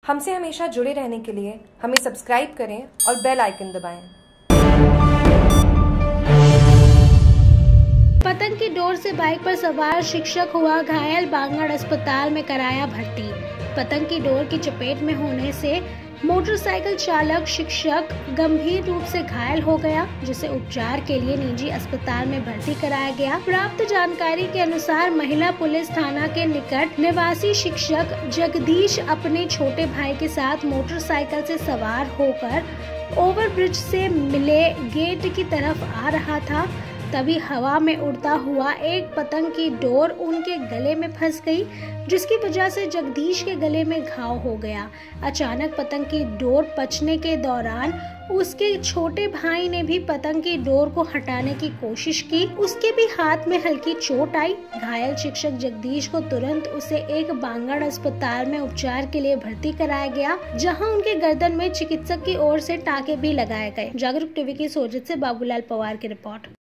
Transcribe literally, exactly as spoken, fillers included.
हमसे हमेशा जुड़े रहने के लिए हमें सब्सक्राइब करें और बेल आइकन दबाएं। पतंग की डोर से बाइक पर सवार शिक्षक हुआ घायल, बांगड़ अस्पताल में कराया भर्ती। पतंग की डोर की चपेट में होने से मोटरसाइकिल चालक शिक्षक गंभीर रूप से घायल हो गया, जिसे उपचार के लिए निजी अस्पताल में भर्ती कराया गया। प्राप्त जानकारी के अनुसार महिला पुलिस थाना के निकट निवासी शिक्षक जगदीश अपने छोटे भाई के साथ मोटरसाइकिल से सवार होकर ओवरब्रिज से मिले गेट की तरफ आ रहा था। तभी हवा में उड़ता हुआ एक पतंग की डोर उनके गले में फंस गई, जिसकी वजह से जगदीश के गले में घाव हो गया। अचानक पतंग की डोर पचने के दौरान उसके छोटे भाई ने भी पतंग की डोर को हटाने की कोशिश की। उसके भी हाथ में हल्की चोट आई। घायल शिक्षक जगदीश को तुरंत उसे एक बांगड़ अस्पताल में उपचार के लिए भर्ती कराया गया, जहां उनके गर्दन में चिकित्सक की ओर से टाँके भी लगाए गए। जागरूक टीवी की सोजत से बाबूलाल पवार की रिपोर्ट।